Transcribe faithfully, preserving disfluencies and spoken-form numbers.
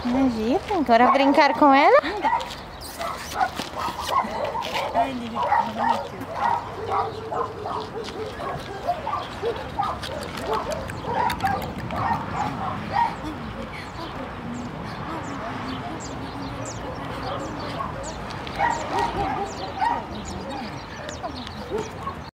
Imagina, agora brincar com ela? Ai, ele é bonito.